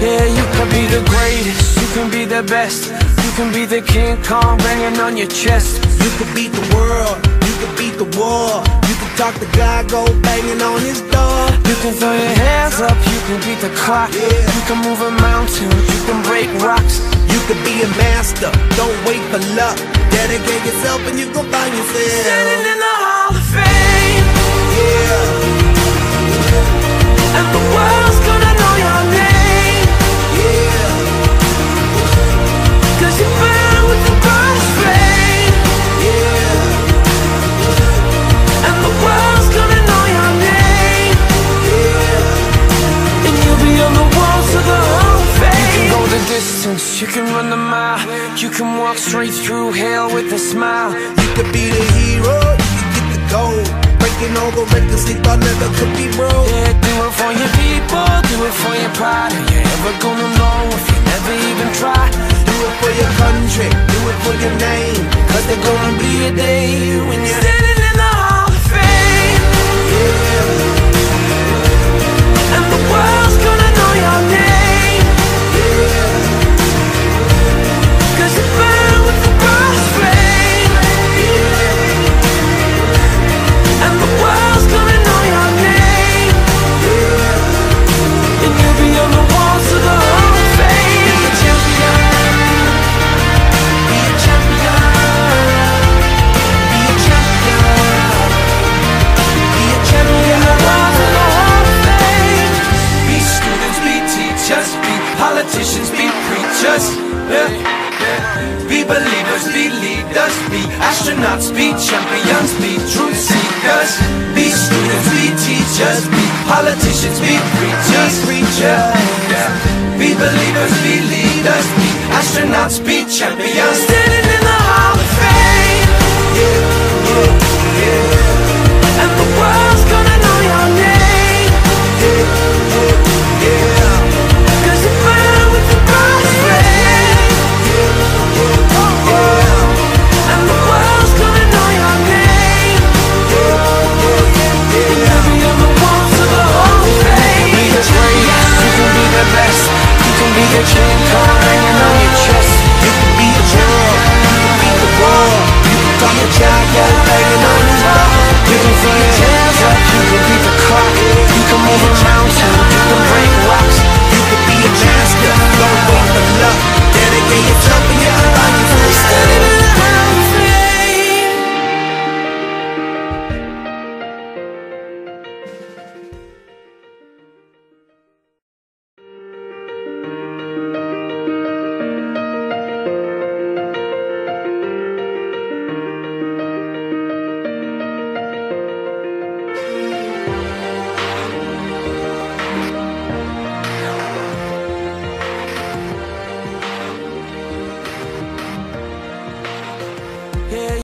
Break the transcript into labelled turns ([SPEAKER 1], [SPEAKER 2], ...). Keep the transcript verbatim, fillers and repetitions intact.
[SPEAKER 1] Yeah, you can be the greatest, you can be the best, you can be the King Kong banging on your chest.
[SPEAKER 2] You can beat the world, you can beat the war, you can talk to God, go banging on his door.
[SPEAKER 1] You can throw your hands up, you can beat the clock,
[SPEAKER 2] Yeah.
[SPEAKER 1] you can move a mountain, you can break rocks.
[SPEAKER 2] You can be a master, don't wait for luck. Dedicate yourself and you gon' find yourself
[SPEAKER 1] Standing in the Hall of Fame,
[SPEAKER 2] Yeah,
[SPEAKER 1] and the world's gonna know your name,
[SPEAKER 2] yeah,
[SPEAKER 1] 'cause you burn with the brightest flame,
[SPEAKER 2] yeah,
[SPEAKER 1] and the world's gonna know your name,
[SPEAKER 2] yeah.
[SPEAKER 1] and you'll be on the walls of the Hall of Fame. You can go the distance, you can run the mile, you can walk straight through hell with a smile.
[SPEAKER 2] You could be the hero, you could get the gold, breaking all the records they thought never could be broke.
[SPEAKER 1] Yeah, do it for your people, do it for your pride. Are you ever gonna know if you never even try?
[SPEAKER 2] Do it for your country, do it for your name, 'cause there's gonna be a day when you're
[SPEAKER 1] Standing in the Hall of Fame,
[SPEAKER 2] yeah,
[SPEAKER 1] and the world's gonna know your name,
[SPEAKER 2] yeah,
[SPEAKER 1] 'cause you burn with the brightest flame,
[SPEAKER 2] yeah,
[SPEAKER 1] and the world's gonna know your name, and you'll be on the walls of the Hall of Fame. Be a champion, be a champion, be a champion, be a champion. The walls of the Hall of Fame. Be students, be teachers, be politicians, be preachers, yeah, yeah. Be believers, be leaders, be astronauts, be champions, be truth seekers. Be students, be teachers, be politicians, be preachers, preachers, yeah. Be believers, be leaders, be astronauts, be champions. Standing